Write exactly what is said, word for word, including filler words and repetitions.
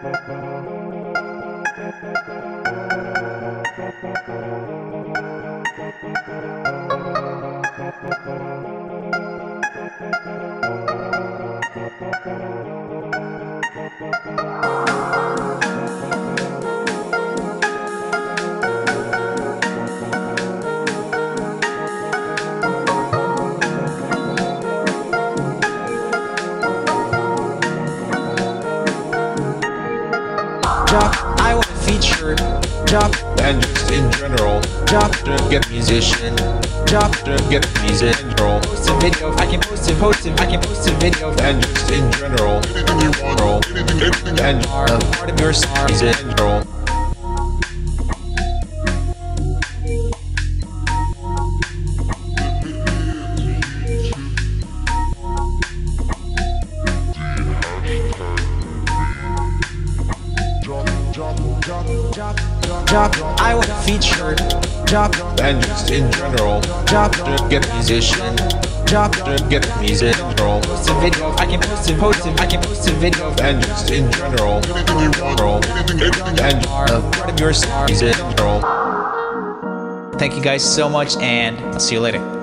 Jopp, I want to feature Jopp, and just in general, Jopp, to get musician, Jopp, to get music in general, post a video, I can post it, post it, I can post a video, and just in general, anything you want, roll, and are a part of your star, music in general. Jopp, I want to feature Jopp, And just in general, Jopp, to get musician, Jopp, to get music in general, post a video, I can post it, post it, I can post a video, and just in general, anything you want, roll, and are a part of your star, music in general. Thank you guys so much, and I'll see you later.